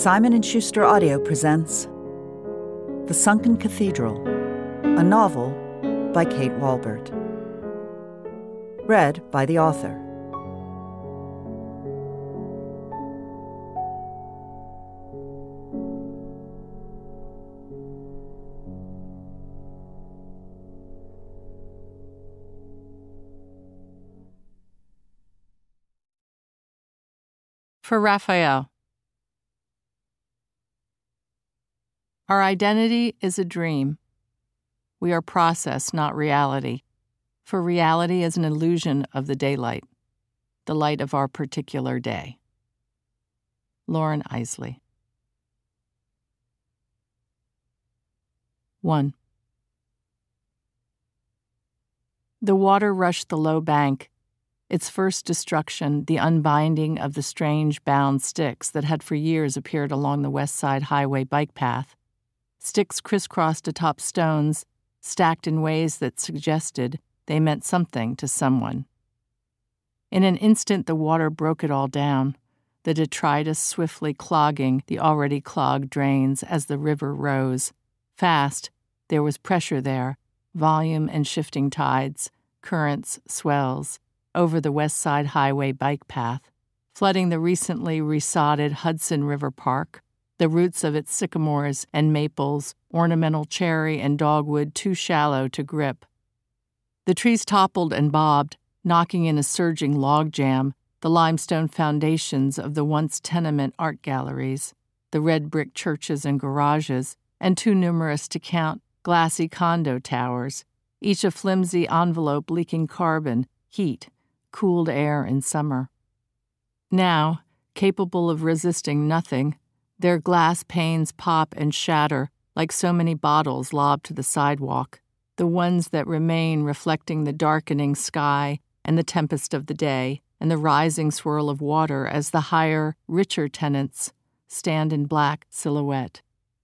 Simon & Schuster Audio presents The Sunken Cathedral, a novel by Kate Walbert. Read by the author. For Raphael. Our identity is a dream. We are process, not reality. For reality is an illusion of the daylight, the light of our particular day. Lauren Isley. 1. The water rushed the low bank, its first destruction, the unbinding of the strange bound sticks that had for years appeared along the West Side Highway bike path. Sticks crisscrossed atop stones, stacked in ways that suggested they meant something to someone. In an instant, the water broke it all down, the detritus swiftly clogging the already clogged drains as the river rose. Fast, there was pressure there, volume and shifting tides, currents, swells, over the West Side Highway bike path, flooding the recently resodded Hudson River Park, the roots of its sycamores and maples, ornamental cherry and dogwood too shallow to grip. The trees toppled and bobbed, knocking in a surging logjam, the limestone foundations of the once tenement art galleries, the red brick churches and garages, and too numerous to count, glassy condo towers, each a flimsy envelope leaking carbon, heat, cooled air in summer. Now, capable of resisting nothing, their glass panes pop and shatter like so many bottles lobbed to the sidewalk, the ones that remain reflecting the darkening sky and the tempest of the day and the rising swirl of water as the higher, richer tenants stand in black silhouette.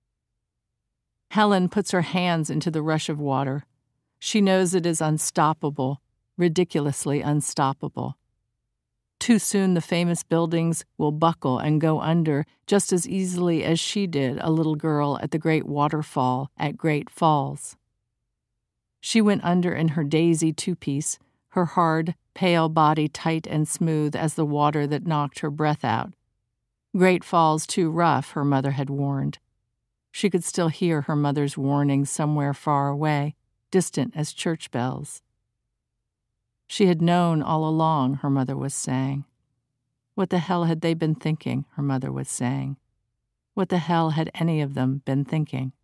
Helen puts her hands into the rush of water. She knows it is unstoppable, ridiculously unstoppable. Too soon the famous buildings will buckle and go under just as easily as she did, a little girl at the great waterfall at Great Falls. She went under in her daisy two-piece, her hard, pale body tight and smooth as the water that knocked her breath out. Great Falls too rough, her mother had warned. She could still hear her mother's warning somewhere far away, distant as church bells. She had known all along, her mother was saying. What the hell had they been thinking, her mother was saying. What the hell had any of them been thinking?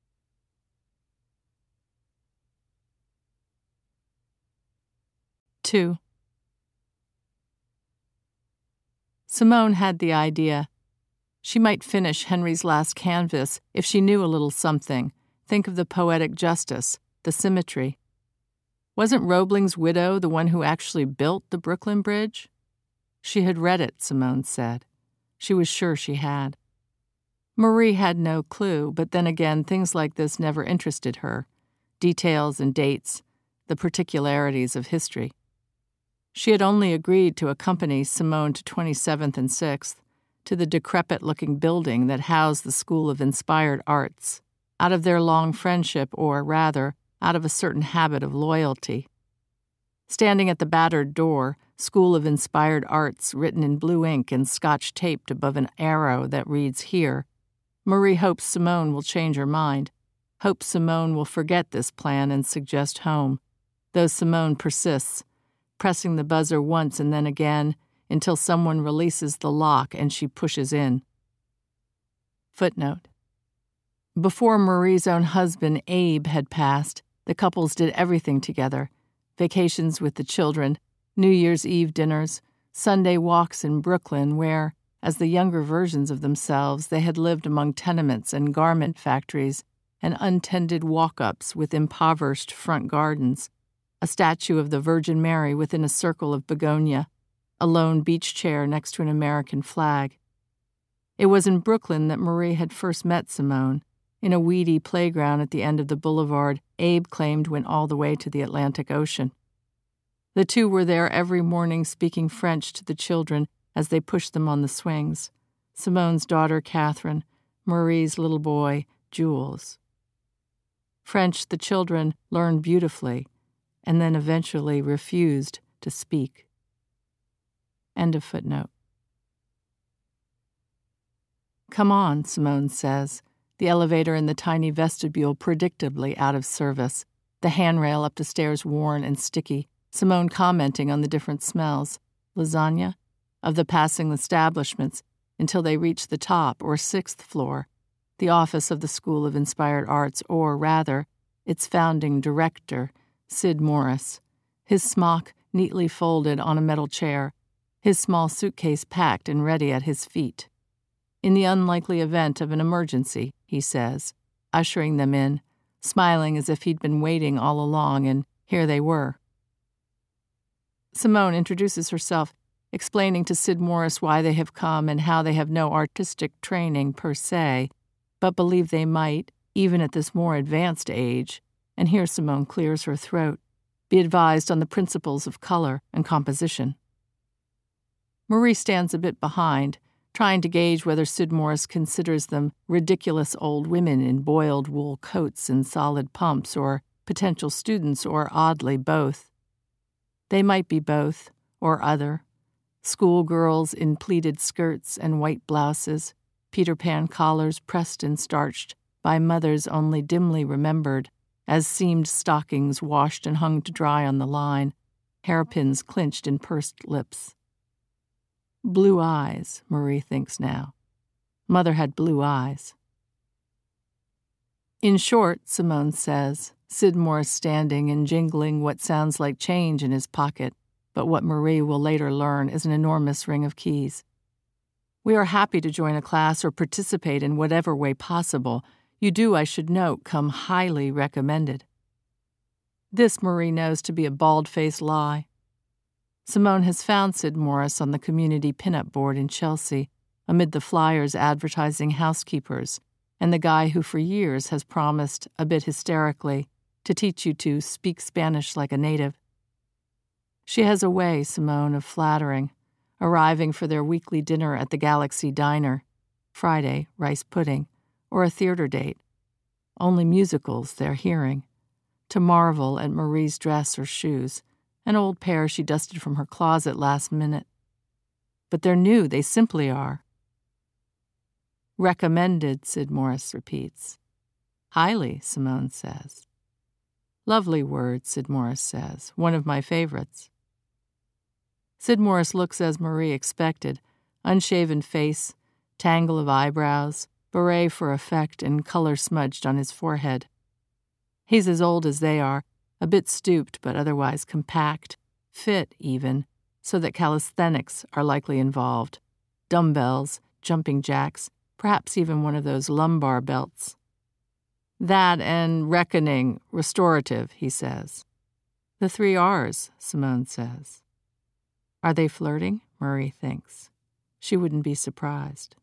Two. Simone had the idea. She might finish Henry's last canvas if she knew a little something. Think of the poetic justice, the symmetry. Wasn't Roebling's widow the one who actually built the Brooklyn Bridge? She had read it, Simone said. She was sure she had. Marie had no clue, but then again, things like this never interested her. Details and dates, the particularities of history. She had only agreed to accompany Simone to 27th and 6th, to the decrepit-looking building that housed the School of Inspired Arts, out of their long friendship, or, rather, out of a certain habit of loyalty. Standing at the battered door, School of Inspired Arts written in blue ink and scotch taped above an arrow that reads here, Marie hopes Simone will change her mind, hopes Simone will forget this plan and suggest home, though Simone persists, pressing the buzzer once and then again until someone releases the lock and she pushes in. Footnote. Before Marie's own husband, Abe, had passed, the couples did everything together, vacations with the children, New Year's Eve dinners, Sunday walks in Brooklyn where, as the younger versions of themselves, they had lived among tenements and garment factories and untended walk-ups with impoverished front gardens, a statue of the Virgin Mary within a circle of begonia, a lone beach chair next to an American flag. It was in Brooklyn that Marie had first met Simone, in a weedy playground at the end of the boulevard Abe claimed went all the way to the Atlantic Ocean. The two were there every morning speaking French to the children as they pushed them on the swings. Simone's daughter Catherine, Marie's little boy Jules. French the children learned beautifully, and then eventually refused to speak. End of footnote. Come on, Simone says, the elevator in the tiny vestibule predictably out of service, the handrail up the stairs worn and sticky, Simone commenting on the different smells, lasagna, of the passing establishments until they reach the top or 6th floor, the office of the School of Inspired Arts, or rather, its founding director, Sid Morris, his smock neatly folded on a metal chair, his small suitcase packed and ready at his feet. In the unlikely event of an emergency, he says, ushering them in, smiling as if he'd been waiting all along, and here they were. Simone introduces herself, explaining to Sid Morris why they have come and how they have no artistic training per se, but believe they might, even at this more advanced age, and here Simone clears her throat, be advised on the principles of color and composition. Marie stands a bit behind, trying to gauge whether Sid Morris considers them ridiculous old women in boiled wool coats and solid pumps, or potential students, or oddly both. They might be both, or other. Schoolgirls in pleated skirts and white blouses, Peter Pan collars pressed and starched by mothers only dimly remembered, as seamed stockings washed and hung to dry on the line, hairpins clinched in pursed lips. Blue eyes, Marie thinks now. Mother had blue eyes. In short, Simone says, Sid Morris standing and jingling what sounds like change in his pocket, but what Marie will later learn is an enormous ring of keys. We are happy to join a class or participate in whatever way possible. You do, I should note, come highly recommended. This Marie knows to be a bald-faced lie. Simone has found Sid Morris on the community pinup board in Chelsea, amid the flyers advertising housekeepers, and the guy who for years has promised, a bit hysterically, to teach you to speak Spanish like a native. She has a way, Simone, of flattering, arriving for their weekly dinner at the Galaxy Diner, Friday, rice pudding, or a theater date, only musicals they're hearing, to marvel at Marie's dress or shoes, an old pair she dusted from her closet last minute. But they're new, they simply are. Recommended, Sid Morris repeats. Highly, Simone says. Lovely word, Sid Morris says, one of my favorites. Sid Morris looks as Marie expected, unshaven face, tangle of eyebrows, beret for effect and color smudged on his forehead. He's as old as they are, a bit stooped but otherwise compact, fit even, so that calisthenics are likely involved, dumbbells, jumping jacks, perhaps even one of those lumbar belts. That and reckoning, restorative, he says. The 3 R's, Simone says. Are they flirting? Marie thinks. She wouldn't be surprised.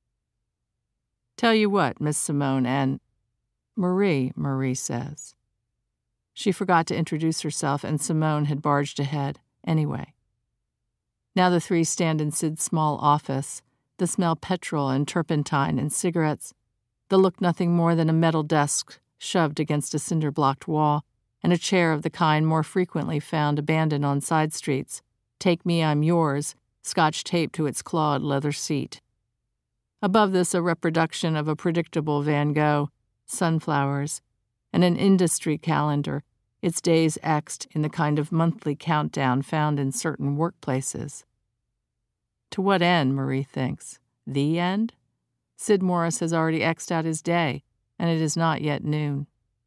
Tell you what, Miss Simone and Marie says. She forgot to introduce herself, and Simone had barged ahead, anyway. Now the 3 stand in Sid's small office, the smell petrol and turpentine and cigarettes, the look nothing more than a metal desk shoved against a cinder-blocked wall, and a chair of the kind more frequently found abandoned on side streets, Take Me, I'm Yours, scotch-taped to its clawed leather seat. Above this a reproduction of a predictable Van Gogh, sunflowers, and an industry calendar, its days X'd in the kind of monthly countdown found in certain workplaces. To what end, Marie thinks? The end? Sid Morris has already X'd out his day, and it is not yet noon.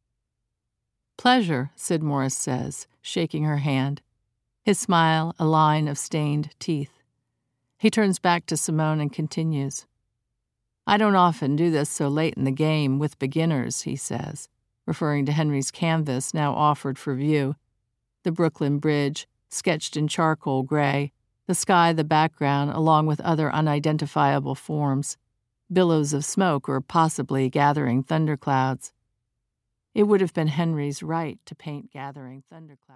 Pleasure, Sid Morris says, shaking her hand, his smile a line of stained teeth. He turns back to Simone and continues. I don't often do this so late in the game with beginners, he says, referring to Henry's canvas now offered for view. The Brooklyn Bridge, sketched in charcoal gray, the sky the background along with other unidentifiable forms, billows of smoke or possibly gathering thunderclouds. It would have been Henry's right to paint gathering thunderclouds.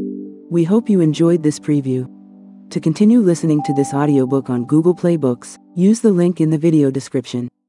We hope you enjoyed this preview. To continue listening to this audiobook on Google Play Books, Use the link in the video description.